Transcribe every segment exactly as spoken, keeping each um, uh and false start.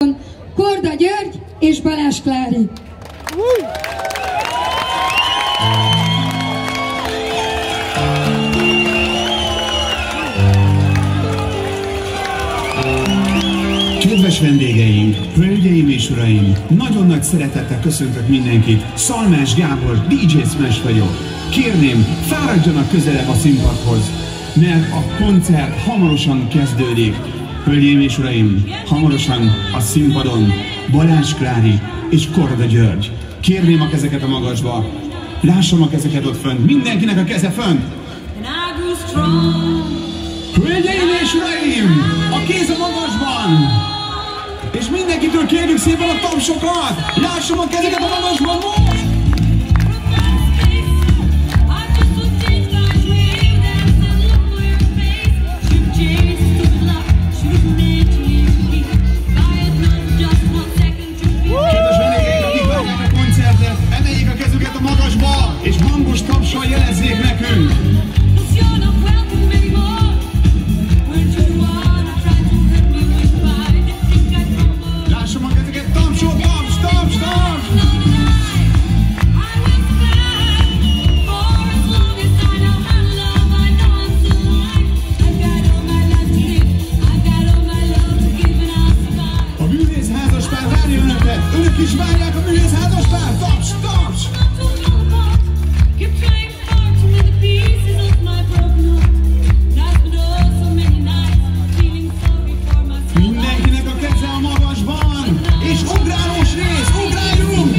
Korda György és Balázs Klári. Kedves vendégeim, hölgyeim és uraim, nagyon nagy szeretettel köszöntök mindenkit. Szalmás Gábor, dé dzsé Smash vagyok. Kérném, fáradjanak közelebb a színpadhoz, mert a koncert hamarosan kezdődik. Hölgyeim és uraim, hamarosan a színpadon Balázs Klári és Korda György. Kérném a kezeket a magasba, lássam a kezeket ott fönt, mindenkinek a keze fönt. Hölgyeim és uraim, a kéz a magasban! És mindenkitől kérjük szépen a tapsokat! Lássam a kezeket a magasban most! Kedves vendégeink, akik várják a koncertet, emeljék a kezüket a magasba, és hangos tapssal jelezzék nekünk! Önök is várják a művész házaspár! Taps, taps! Mindenkinek a keze a magasban! És ugrálós rész! Ugráljunk!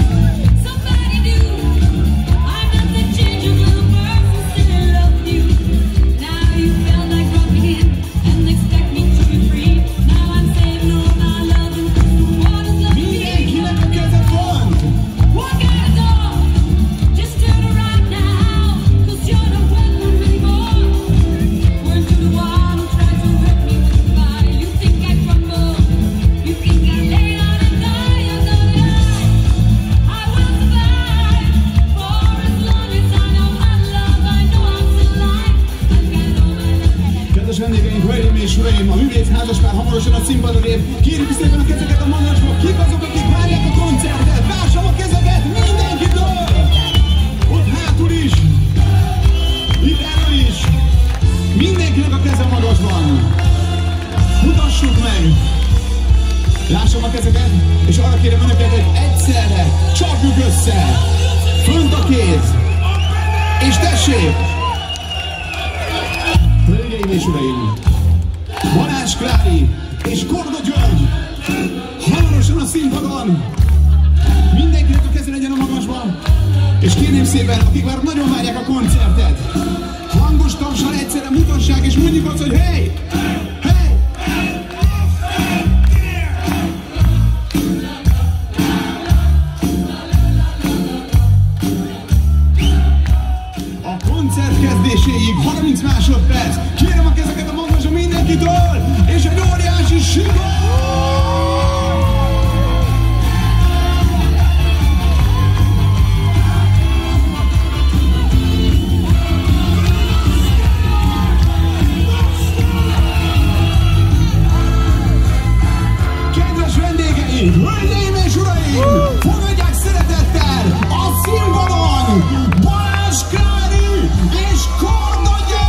A művész házaspár hamarosan a színpadon lép. Kérjük szépen a kezeket a magasba. Kik azok, akik várják a koncertet? Lássam a kezeket mindenkitől! Ott hátul is! Itt elő is! Mindenkinek a keze a magasban! Mutassuk meg! Lássam a kezeket, és arra kérem önöket, hogy egyszerre csapjuk össze! Fönt a kéz! És tessék! Hölgyeim és uraim! Balázs Klári és Korda György hamarosan a színpadon. Mindenkinek a keze legyen a magasban. És kérném szépen, akik már nagyon várják a koncertet, hangos tapssal egyszerre mutassák, és mondjuk azt, hogy hey! Hey! A koncert kezdéséig harminc másodperc. Kérem a kezeket a magasba mindenkitől, és egy óriási siker! Kedves vendégeink, hölgyeim és uraim, fogadják szeretettel a színpadon Balázs Klári és Korda György!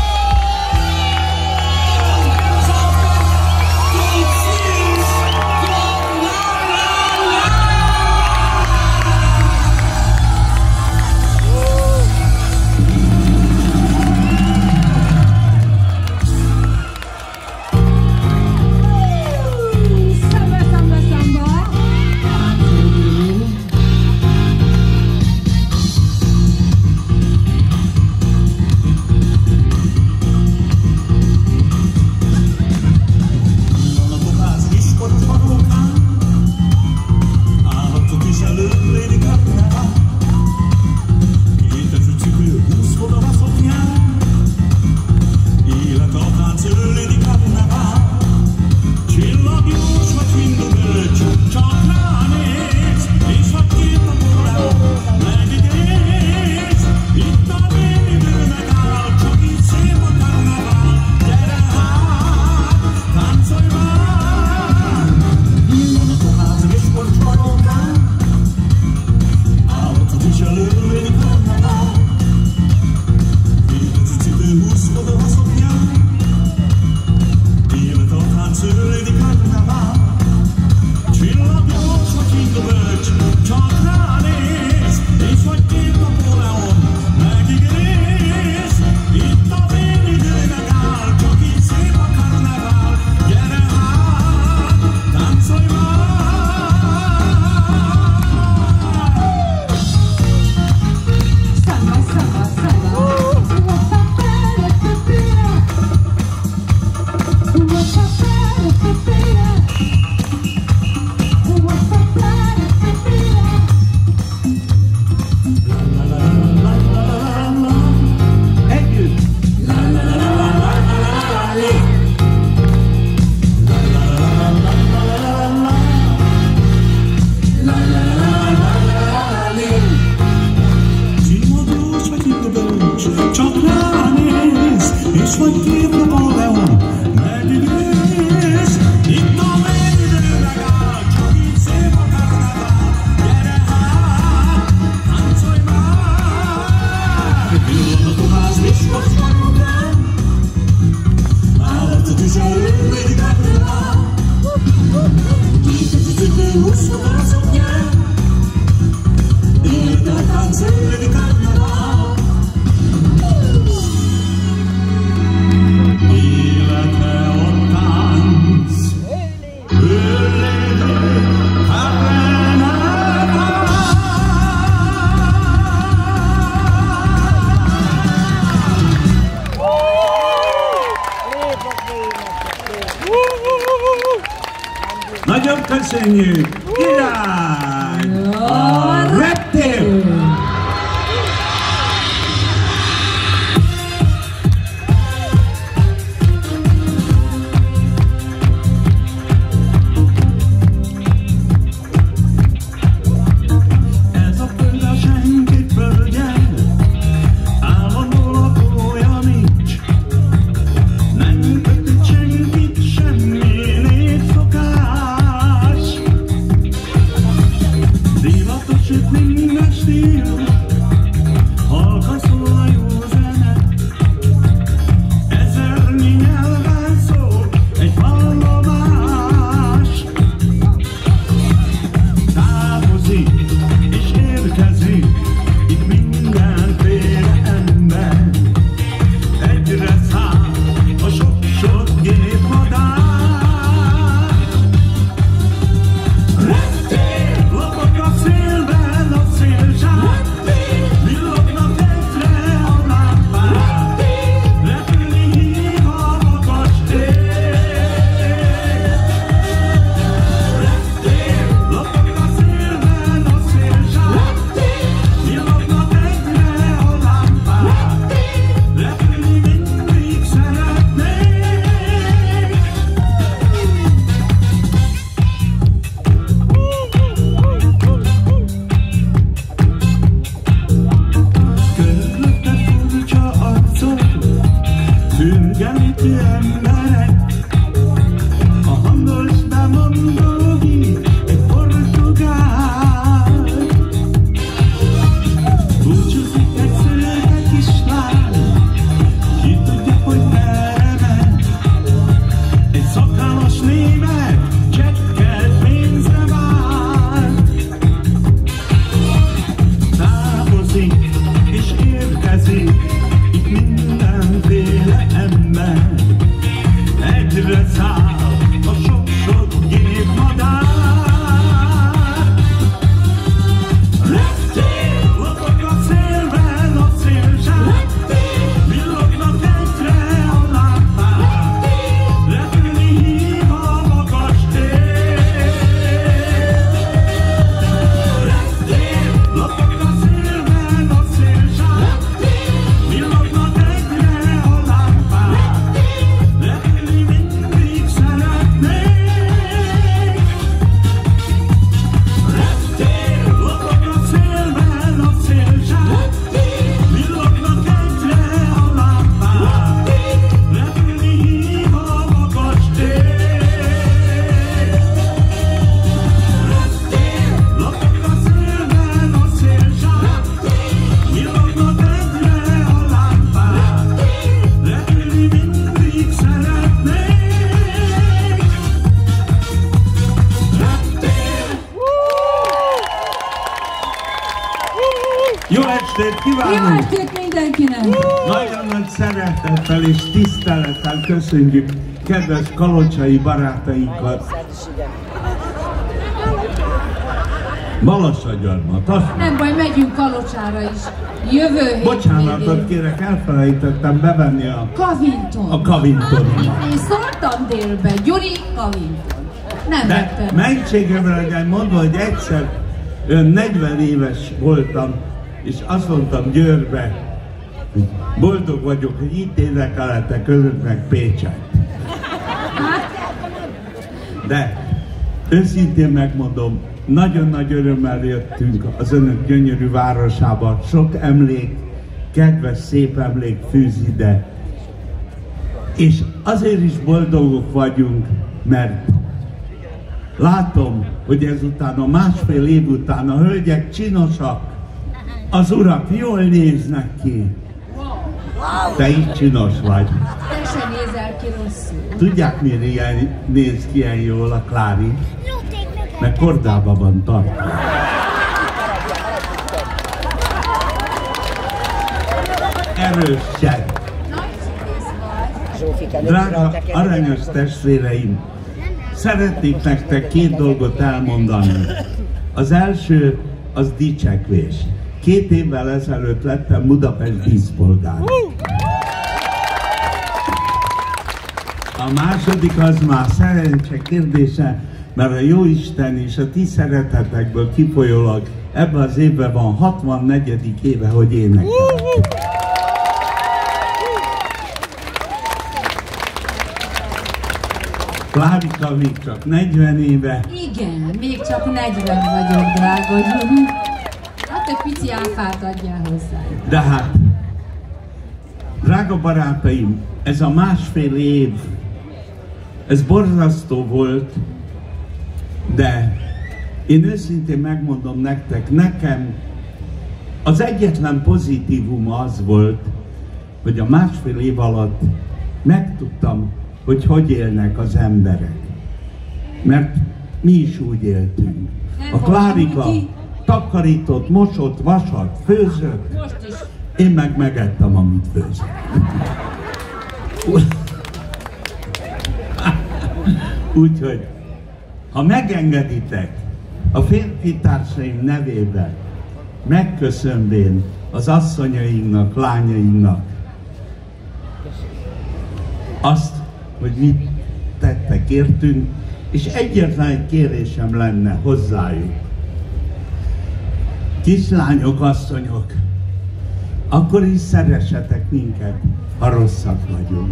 Nagyon köszönjük! Irány! A reptér! Jó estét kívánunk! Jó estét mindenkinek! Nagyon nagy szeretettel és tisztelettel köszönjük kedves kalocsai barátainkat. Balassagyarmat. Nem baj, megyünk Kalocsára is. Jövő hét. Bocsánatot kérek, elfelejtettem bevenni a... Kavinton. A Kavinton. Én szóltam délbe, Gyuri Kavinton. Nem De vettem. mentségemre legyen mondva, hogy egyszer olyan negyven éves voltam, és azt mondtam Győrbe, hogy boldog vagyok, hogy itt érdekelhetek önöknek Pécset. De őszintén megmondom, nagyon nagy örömmel jöttünk az önök gyönyörű városába. Sok emlék, kedves, szép emlék fűz ide. És azért is boldogok vagyunk, mert látom, hogy ezután a másfél év után a hölgyek csinosak, az urak jól néznek ki. Te így csinos vagy. Te se nézel ki rosszul. Tudják, miért ilyen, néz ki ilyen jól a Klári? mert kordában van tartva. Erősek! Drága aranyos testvéreim, szeretnék nektek két dolgot elmondani. Az első, az dicsekvés. Két évvel ezelőtt lettem Budapest díszpolgár. A második az már szerencse kérdése, mert a Jóisten és a ti szeretetekből kifolyólag ebben az évben van hatvannegyedik éve, hogy énekel. Klárika még csak negyven éve. Igen, még csak negyven vagyok, drága Gyuri. Hát egy pici áfát adjál hozzá. De hát, drága barátaim, ez a másfél év, ez borzasztó volt, de én őszintén megmondom nektek, nekem az egyetlen pozitívum az volt, hogy a másfél év alatt megtudtam, hogy hogy élnek az emberek. Mert mi is úgy éltünk. A Klárika takarított, mosott, vasat, főzött. Most is. Én meg megettem, amit főzött. Úgyhogy, ha megengeditek, a férfi társaim nevében megköszönvén az asszonyainknak, lányainknak azt, hogy mit tettek értünk, és egyetlen egy kérésem lenne hozzájuk. Kislányok, asszonyok, akkor is szeressetek minket, ha rosszak vagyunk.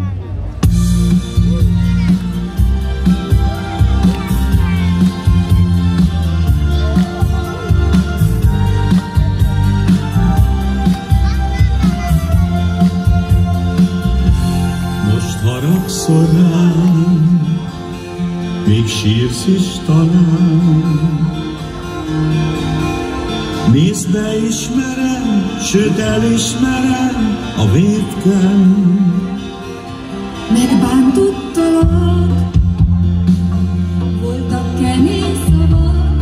Most haragszol rám, még sírsz is talán. Nézd, beismerem, sőt elismerem a vétkem. Megbántottalak, voltak kemény szavak,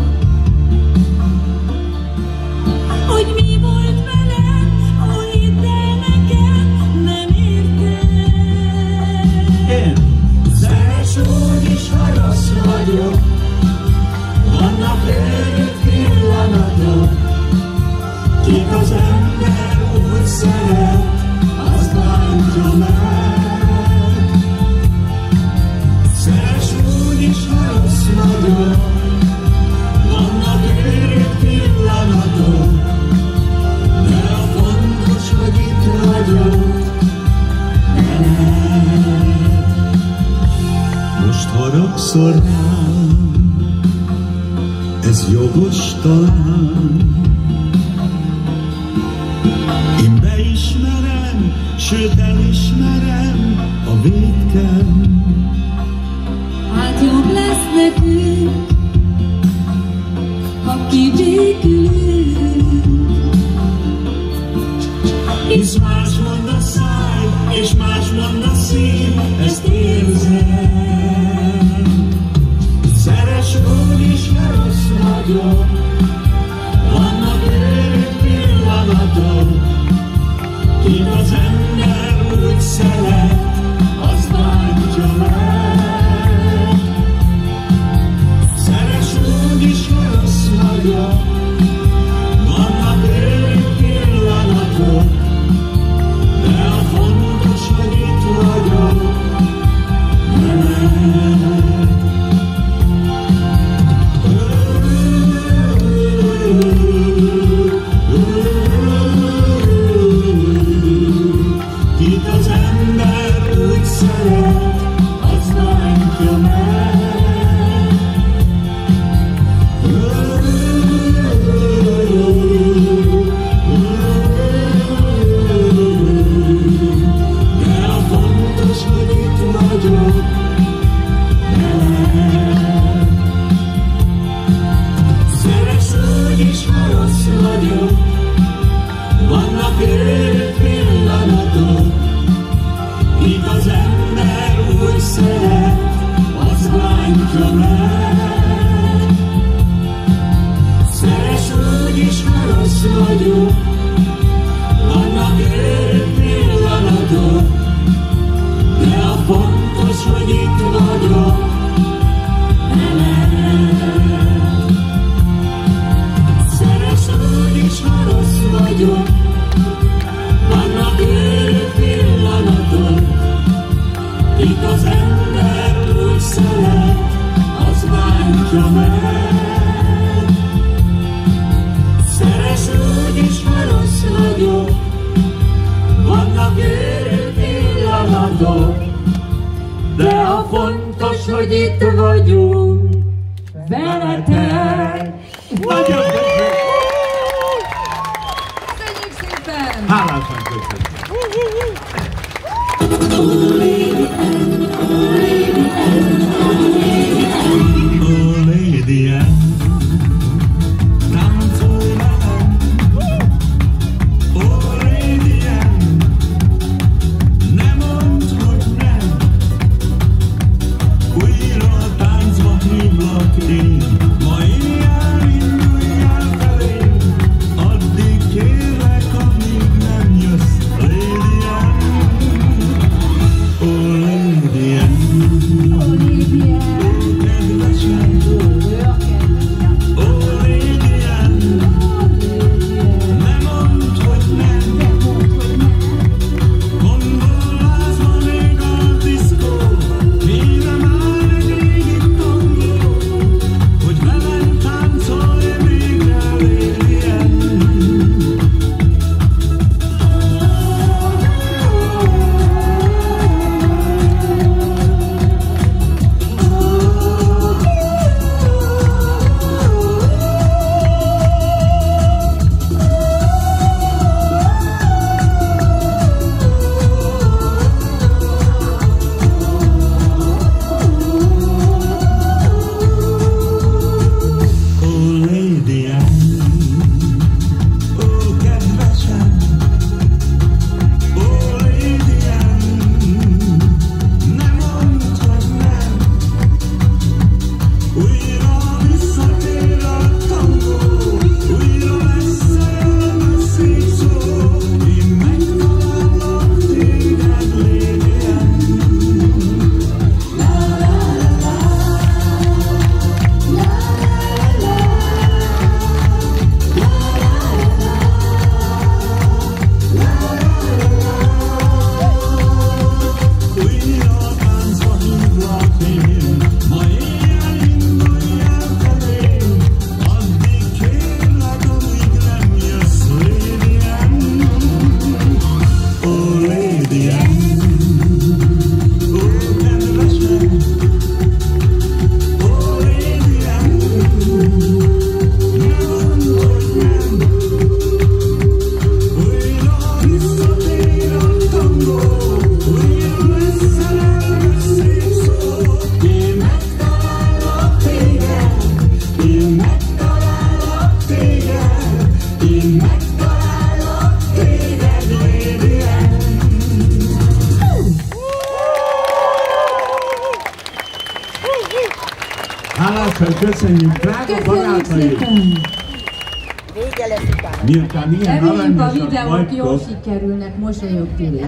hogy mi volt veled, ó, hidd el nekem, nem értem. Én Szeres úgy is, ha rossz vagyok, vannak őrült pillanatok. Kik az ember úgy szeret, azt bántja meg. Szeres úgy is, ha rossz vagyok, vannak őrült pillanatok. De a fontos, hogy itt vagyok veled. Most haragszol rám, ez jogos talán. Én beismerem, sőt elismerem a vétkem. Hát jobb lesz nekünk, ha kibékülünk. Hisz más mond a száj, és más mond a szív, ezt érzem. Szeres úgy is, ha rossz vagyok, vannak őrült pillanatok. Kik az ember úgy szeret, azt bántja meg. Szeres úgy is, ha rossz vagyok, vannak őrült pillanatok. De a fontos, hogy itt vagyok veled. Kit az ember úgy szeret, az bántja meg. De a fontos, hogy itt vagyok veled. Szeres úgy is, ha rossz vagyok, vannak őrült pillanatok. Kik az ember úgy szeret, az bántja meg. rossz vagyok, vannak őrült pillanatok, de a fontos, hogy itt vagyok veled. Szeress úgy is, ha rossz vagyok, vannak őrült pillanatok, itt az ember úgy szeret, az bántja meg. Szeress úgy is, ha rossz vagyok, vannak őrült pillanatok, de a fontos, hogy itt vagyunk veletek. Nagyon köszönöm! Köszönjük szépen! Hálásan köszönöm! Oh, Lady Anne, oh, Lady Anne, oh, Lady Anne. Oh, Lady Anne, táncolj velem! Oh, Lady Anne, ne mondd, hogy nem! Újra a táncba hívlak én, ma éjjel indulj el felém, addig kérlek, amíg nem jössz, Lady Anne. Oh, Lady Anne, Ó, Lady Anne, oh, kedvesem! ő a kedvencem. Oh, Lady Anne, Ó, Lady Anne, ne mondd, hogy nem! de mondd, hogy nem. Gondolázva még a diszkó, kéne már egy régi tangó, hogy velem táncolj végre, Lady Anne. Oh, Lady Anne, oh, kedvesem! Oh, Lady Anne, ne mondd, hogy nem! Újra visszatér a tangó, újra összejön a szép szó, én megtalálok téged, Lady Anne. Újra a táncba hívlak én, ma éjjel indulj el felém, addig kérlek, amíg nem jössz, Lady Anne. Oh, Lady Anne, oh, kedvesem! Oh, Lady Anne, ne mondd, hogy nem! Újra visszatér a tangó, újra összeáll a szép szó. Én megtalálok téged, én megtalálok téged, én megtalálok téged, Lady Anne. Hálásan köszönjük, drága Köszönjük barátaim! szépen! Vége lesz utána. Miután ilyen Reméljük a aranyosak videók jól vagytok, sikerülnek, mosolyogtól is.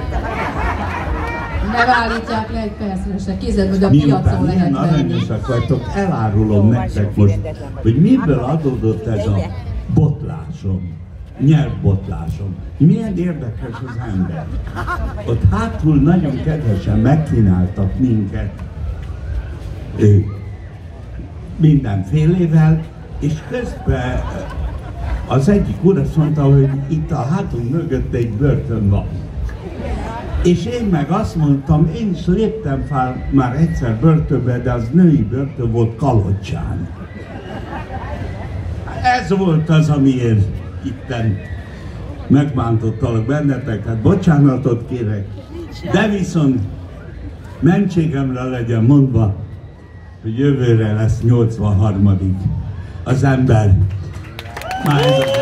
Ne állítják le egy percre se, kézed, hogy a piacon miután lehet ilyen venni. aranyosak vagytok, elárulom nektek most, hogy miből adódott ez a botlásom, nyelvbotlásom. Milyen érdekes az ember. Ott hátul nagyon kedvesen megkínáltak minket ö, mindenfélével, és közben az egyik úr azt mondta, hogy itt a hátunk mögött egy börtön van. És én meg azt mondtam, én is léptem fel már egyszer börtönbe, de az női börtön volt Kalocsán. Ez volt az, amiért itten megbántottalak benneteket, bocsánatot kérek, de viszont mentségemre legyen mondva, hogy jövőre lesz nyolcvanharmadik az ember. Már ez az ember.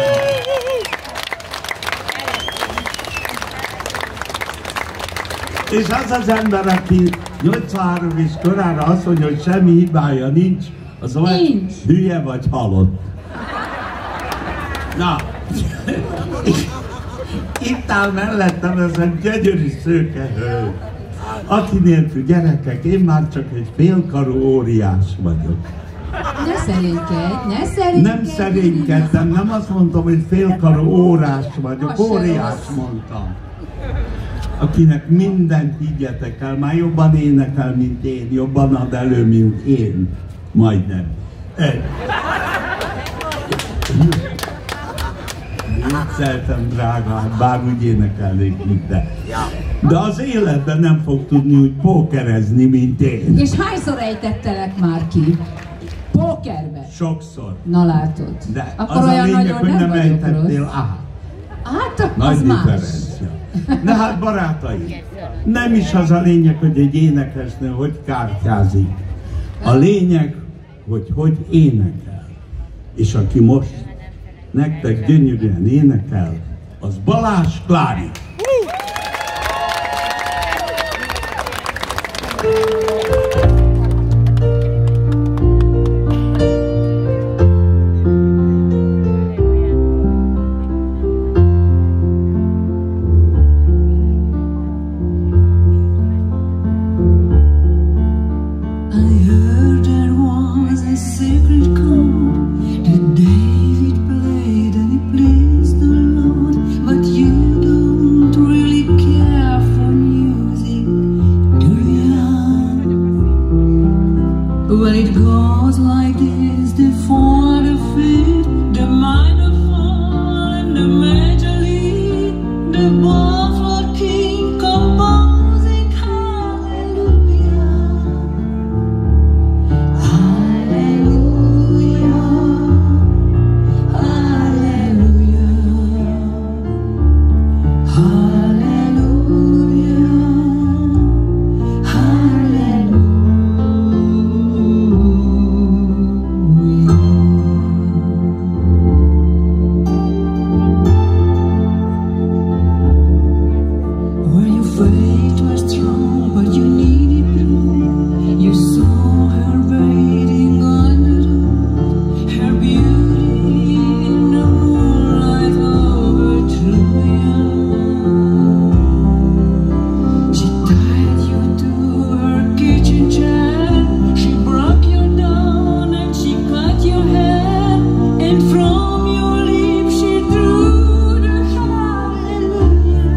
És az az ember, aki nyolcvanhárom és korára azt mondja, hogy semmi hibája nincs, az vagy hülye vagy halott. Na, Itt áll mellettem ez a gyönyörű szőke hölgy, aki nélkül gyerekek, én már csak egy félkarú óriás vagyok. Ne szerénykedj, ne szerénykedj! Nem szerénykedtem, nem azt mondtam, hogy félkarú órás vagyok, Az se óriás rossz. mondtam. Akinek mindent higgyetek el, már jobban énekel, mint én, jobban ad elő, mint én. Majdnem. Egy. Vicceltem, drágám, bár úgy énekelnék, mint te. De az életben nem fog tudni úgy pókerezni, mint én. És hányszor ejtettelek már ki? Pókerbe. Sokszor. Na látod. De akkor az a olyan lényeg, nagyon hogy nem nem vagyok ejtettél rossz. át. Hát, Nagy az más. differencia. Na hát, barátaim, nem is az a lényeg, hogy egy énekesnő hogy kártyázik. A lényeg, hogy hogy énekel. És aki most nektek gyönyörűen énekel, az Balázs Klári. Well, it goes like this, the four, the fifth, the minor fall, and the major lead, the buffalo king composing hallelujah, hallelujah, hallelujah, hallelujah, hallelujah. Fate was strong, but you needed blue. You saw her waiting on the road, her beauty in the moonlight overthrew you. She tied you to her kitchen chair, she broke you down and she cut your hair, and from your lips she drew the hallelujah.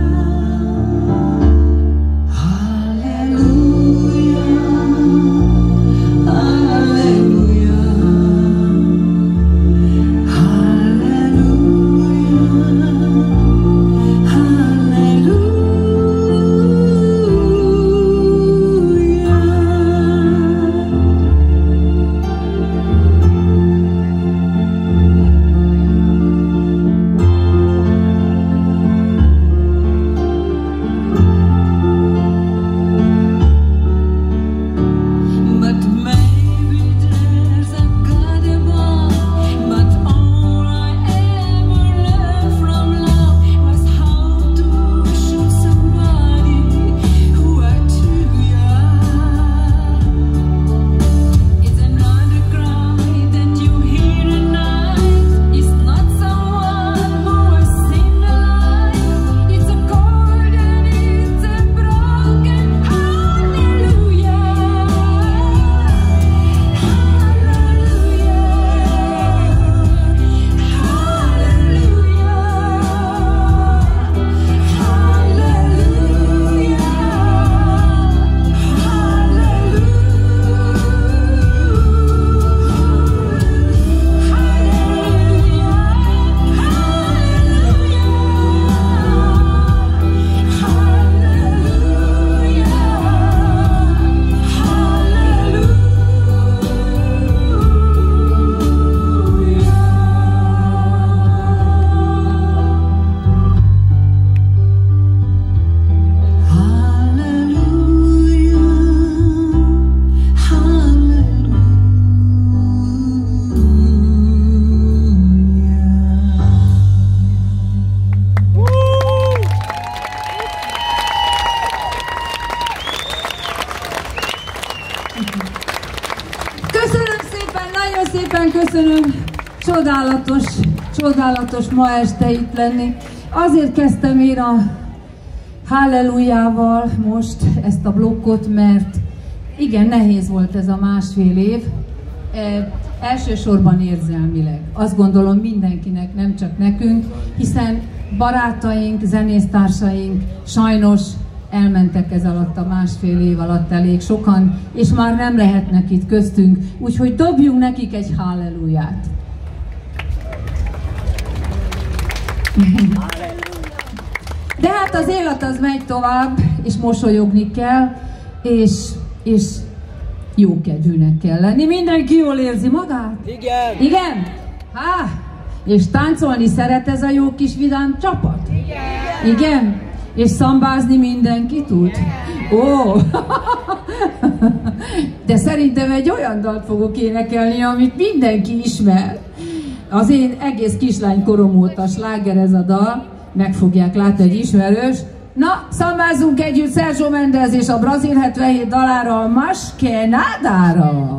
Köszönöm szépen, nagyon szépen köszönöm. Csodálatos, csodálatos ma este itt lenni. Azért kezdtem én a Hallelujával most ezt a blokkot, mert igen, nehéz volt ez a másfél év. E, elsősorban érzelmileg. Azt gondolom mindenkinek, nem csak nekünk, hiszen barátaink, zenésztársaink sajnos elmentek ez alatt a másfél év alatt elég sokan, és már nem lehetnek itt köztünk, úgyhogy dobjunk nekik egy halleluját. De hát az élet az megy tovább, és mosolyogni kell, és, és jókedvűnek kell lenni. Mindenki jól érzi magát? Igen! Igen? Há! És táncolni szeret ez a jó kis vidám csapat? Igen! Igen? És szambázni mindenki tud? Ó! De szerintem egy olyan dalt fogok énekelni, amit mindenki ismer. Az én egész kislánykorom óta sláger ez a dal, meg fogják látni, egy ismerős. Na, szambázunk együtt Sergio Mendes és a brazil hetvenhét dalára, a Más que Nadára.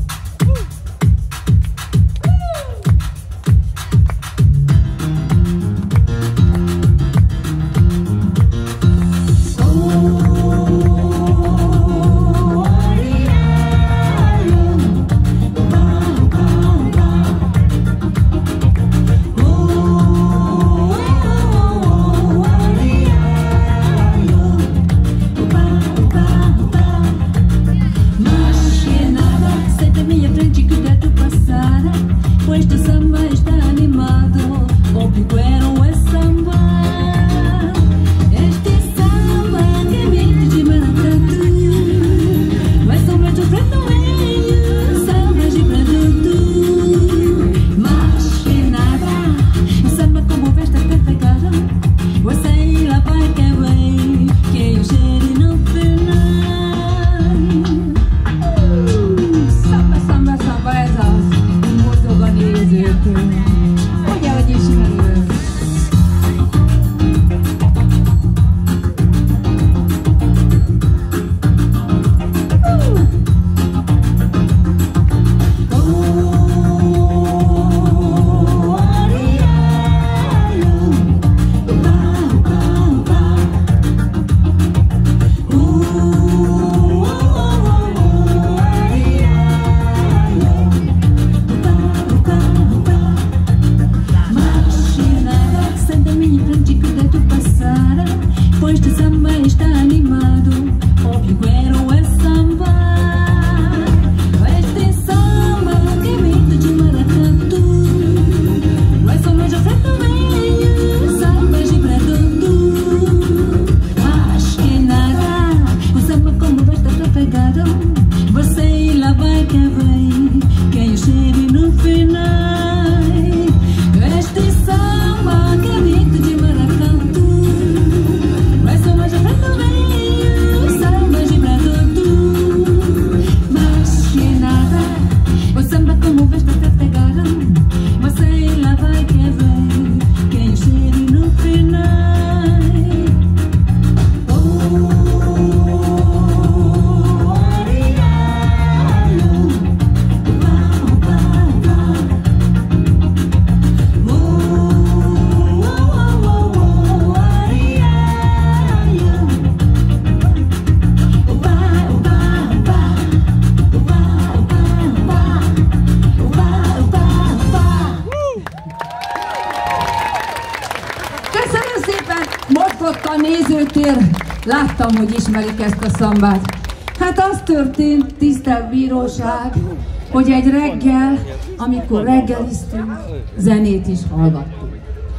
Láttam, hogy ismerik ezt a szambát. Hát az történt, tisztelt bíróság, hogy egy reggel, amikor reggeliztünk, zenét is hallgattunk.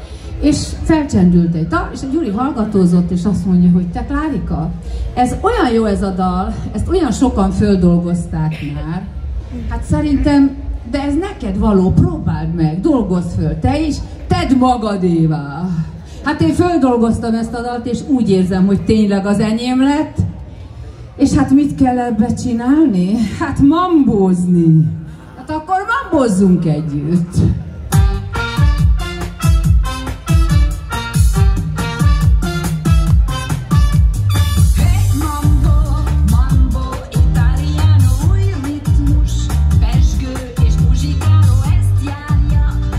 És felcsendült egy dal, és a Gyuri hallgatózott, és azt mondja, hogy te Klárika, ez olyan jó ez a dal, ezt olyan sokan földolgozták már, hát szerintem, de ez neked való, próbáld meg, dolgozz föl, te is, tedd magadévá. Hát én földolgoztam ezt a dalt, és úgy érzem, hogy tényleg az enyém lett. És hát mit kell ebbe csinálni? Hát mambózni. Hát akkor mambózzunk együtt. Pesgő és muzsikáló ezt járja.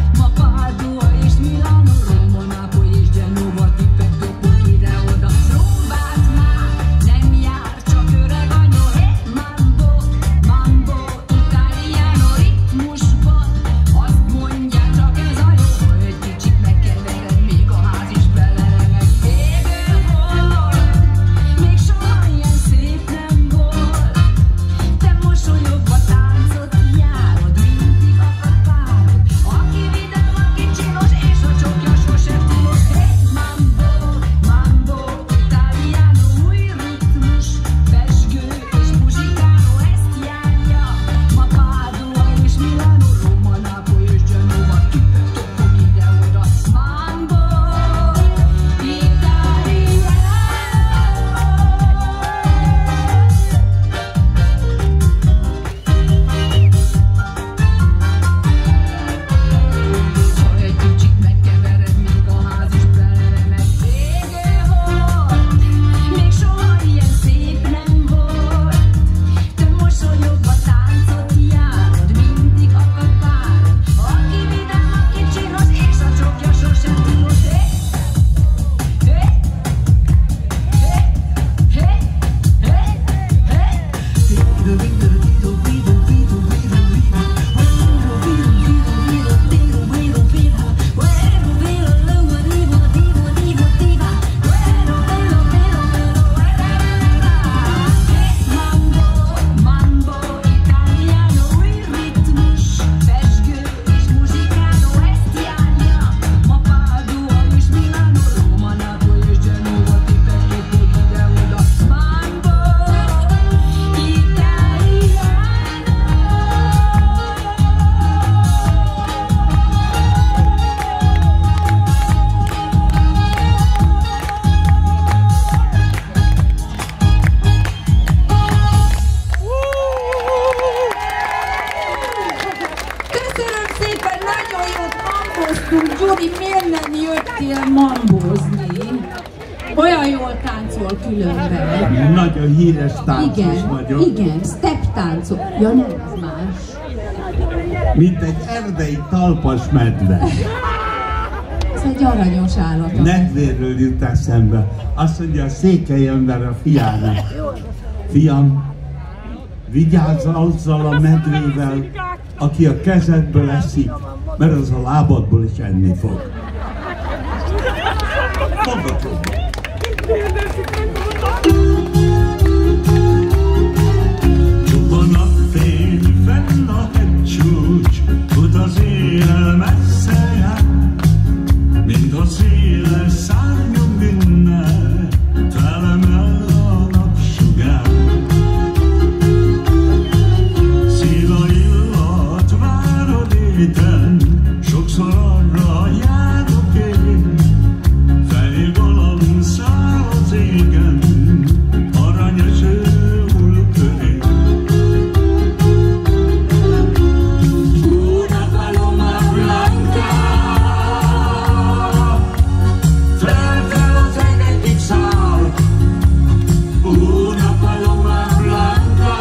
mambóztunk. Gyuri, miért nem jöttél mambózni? Olyan jól táncol különben. Nagyon híres táncos igen, vagyok. Igen, step táncol. Ja, nem, ez más. Mint egy erdei talpas medve. Ez egy aranyos állat. Nedvérről jut eszembe. Azt mondja a székely ember a fiának. Fiam, vigyázz azzal a medvével, aki a kezedből eszik, mert az a lábadból is enni fog. Mondhatom. Csupa napfény fenn a hegycsúcs, fut az éjjel messze jár, mint a széles szárnyom vinne, felemel a napsugár. Szíva illat vár a léten, sokszor arra járok én, fehér galamb száll az égen, aranyeső hull köré. Una paloma blanca, fel-fel az egekig száll. Una paloma blanca,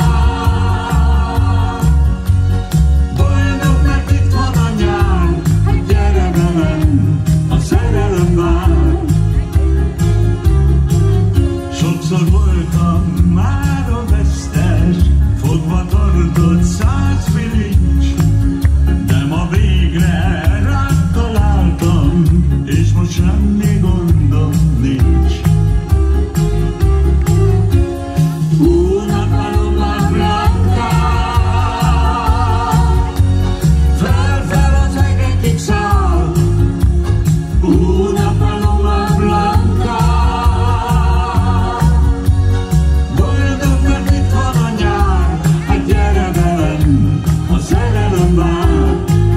boldog, mert itt van a nyár, hát gyere velem, a szerelem vár. Sokszor voltam már a vesztes, fogva tartott száz bilincs, de ma végre rád találtam, és most semmi gondom nincs. Una paloma blanca, fel-fel az egekig száll. Una paloma blanca, boldog, mert itt van a nyár, hát gyere velem, a szerelem vár.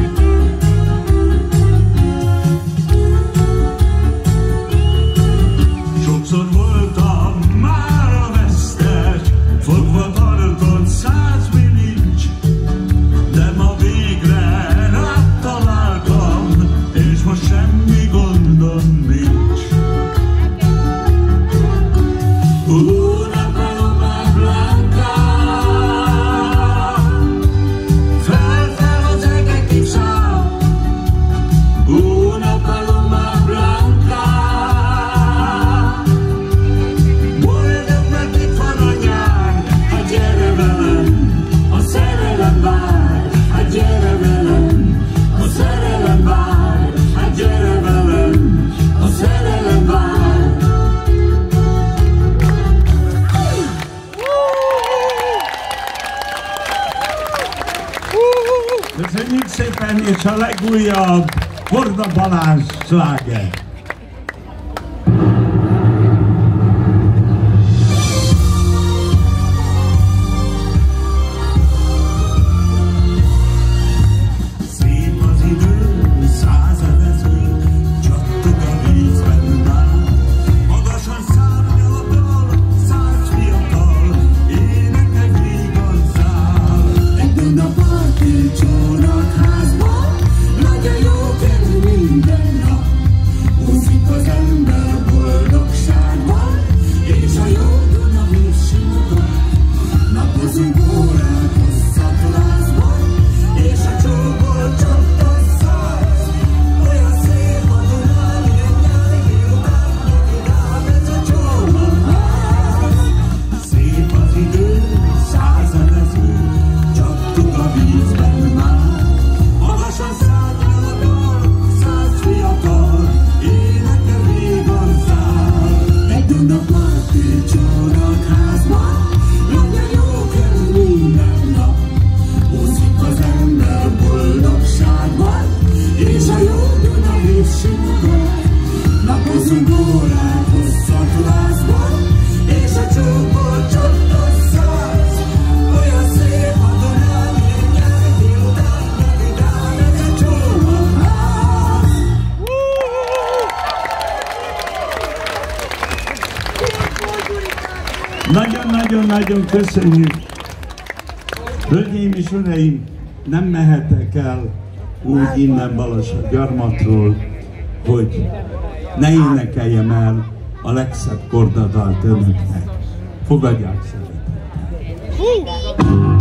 Sokszor voltam már a vesztes, fogva tartott száz bilincs, de ma végre rád találtam, és most semmi gondom nincs. Una paloma blanca, fel-fel az egekig száll. Una paloma blanca, boldog, mert itt van a nyár, hát gyere velem, a szerelem vár. Hát gyere velem, a szerelem vár. Hát gyere velem, a szerelem vár. Köszönjük szépen, és a legújabb Korda Balázs sláger. Szép az idő, százezező, csattog a vízben már. Magasan szárnyal a dal, száz fiatal, énekek vigazzál. Egy dunda parti csónakházban, nagy a jó kedv minden nap. Úszik az ember boldogságban, és a jó Duna víz simogat. Napozunk órát hosszat lázban, és a csókol csapta száz. Olyan szép a Duna, milyen nyári délután, neki rád ez a csónakház. Szép az idő, százezező, csattog a vízben már. Magasan szárnyal a dal, száz fiatal, énekel vigazzál. Egy Duna parti csónakházban, nagy a jó kedv minden nap. Úszik az ember boldogságban, és a jó Duna víz simogat. Napozunk órát hosszat lázban, és a csókol csapta száz. Olyan szép a Duna, milyen nyári délután, neki rád ez a csónakház. Nagyon-nagyon-nagyon köszönjük. Hölgyeim és uraim, nem mehetek el úgy innen Balassagyarmatról, gyarmatról, hogy ne énekeljem el a legszebb kordadalt önöknek. Fogadják szeretettel!